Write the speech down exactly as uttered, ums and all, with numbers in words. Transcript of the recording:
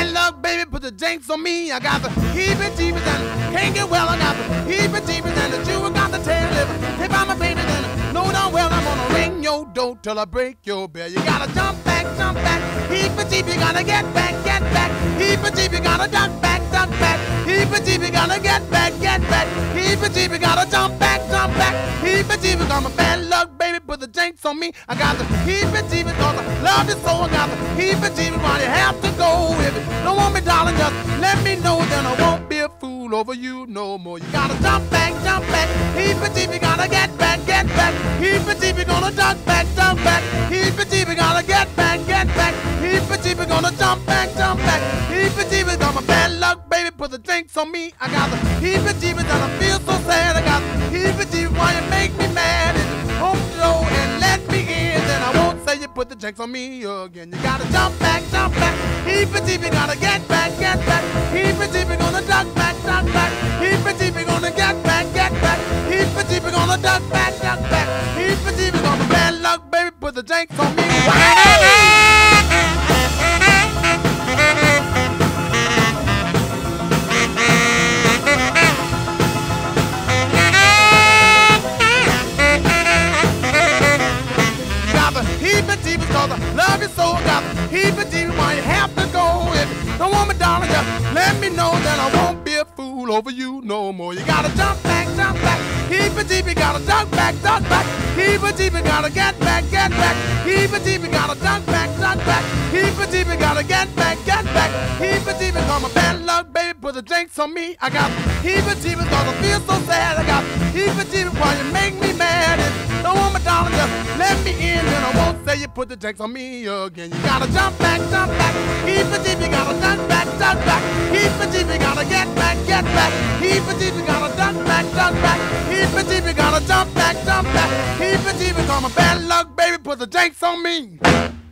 bad luck, baby, put the jinx on me. I got the heebie-jeebies and can't get well. I got the heebie-jeebies and the Jew got the tail liver. If I'm a baby, then know darn well I'm gonna ring your door till I break your bell. You gotta jump back, jump back. Heebie-jeebie, gotta get back, get back. Heebie-jeebie, gotta duck back, duck back. Heebie-jeebie, gotta get back, get back. Heebie-jeebie, gotta jump back, jump back. Heebie-jeebie, got my bad luck, baby, put the jinx on me. I got the heebie-jeebie, cause I love you so. I got the heebie-jeebie, why you have to go. If you don't want me, darling, just let me know, then I won't be a fool over you no more. You gotta jump back, jump back. Heebie-jeebie, gotta get back, get back. Heebie-jeebie, gonna duck back, jump back. Heebie-jeebie, gotta get back, get back. Heebie-jeebie, gonna jump back, jump back. Heebie-jeebie, got my bad luck, baby, put the jinx on me. I got the heebie-jeebie, and I feel so sad. I got the heebie-jeebie, why you make me mad? If you open the door and let me in, then I won't say you put the jinx on me again. You gotta jump back, jump back. Heebie-jeebie, gotta get back, get back. Heebie-jeebie, gonna duck back, duck back. Heebie-jeebie, gonna get back, get back. Heebie-jeebie, gonna duck back, duck back. Heebie-jeebie, got my bad luck, baby, put the jinx on me. Heebie-jeebie, cause I love you so. Got the heebie-jeebie, why you have to go. If you don't want me, darling, just let me know, then I won't be a fool over you no more. You gotta jump back, jump back. Heebie-jeebie, gotta duck back, duck back. Heebie-jeebie, gotta get back, get back. Heebie-jeebie, gotta duck back, duck back. Heebie-jeebie, gotta get back, get back. Heebie-jeebie, got my bad luck, baby, put the jinx on me. I got heebie-jeebie, cause I feel so sad. I got heebie-jeebie, why you make me mad. If you don't want me, darling, just let me in, then I won't say you put the jinx on me again. You gotta jump back, jump back. Heebie-jeebie, gotta duck back, duck back. Heebie-jeebie, gotta get back, get back. Heebie-jeebie, gotta duck back, duck back. Heebie-jeebie, gotta jump back, jump back. Heebie-jeebie, got my bad luck, baby, put the jinx on me.